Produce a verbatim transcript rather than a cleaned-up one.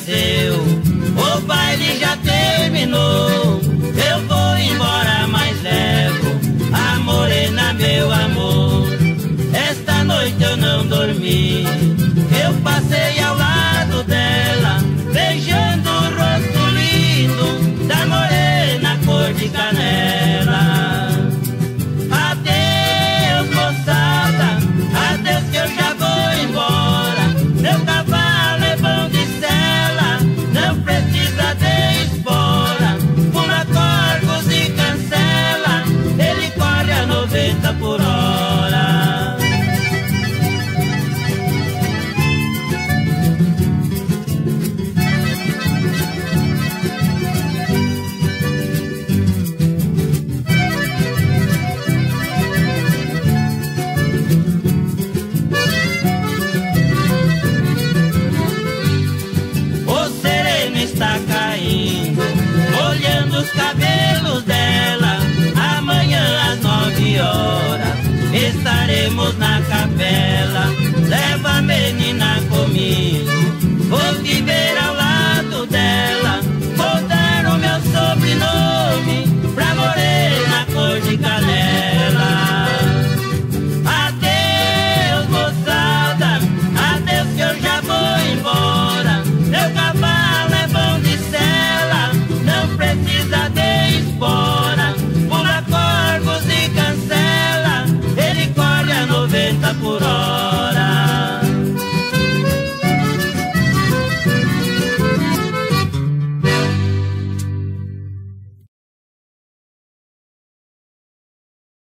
esqueceu, o baile já terminou. Eu vou embora, mas levo a morena, meu amor. Esta noite eu não dormi, eu passei ao lado dela, beijando o rosto lindo da morena cor de canela. Adeus, moçada, adeus que eu já vou embora. Meu cavalo é bom de sela, não precisa de espora. Pula corvos e cancela, ele corre a noventa por hora. Está caindo, olhando os cabelos dela. Amanhã às nove horas estaremos na capela. Leva a menina comigo, vou te ver.